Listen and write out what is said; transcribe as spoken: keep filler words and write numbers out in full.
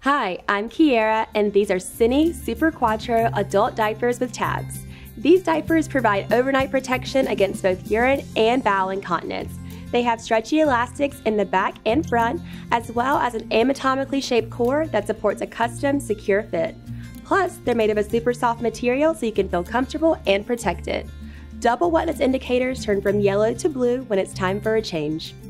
Hi, I'm Kiera, and these are Seni Super Quatro adult diapers with tabs. These diapers provide overnight protection against both urine and bowel incontinence. They have stretchy elastics in the back and front, as well as an anatomically shaped core that supports a custom, secure fit. Plus, they're made of a super soft material so you can feel comfortable and protected. Double wetness indicators turn from yellow to blue when it's time for a change.